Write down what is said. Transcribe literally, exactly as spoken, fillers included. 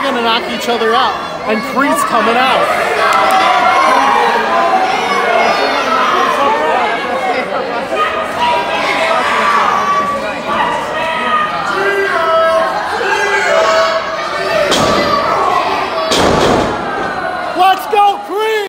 gonna knock each other out. And Creed's coming out.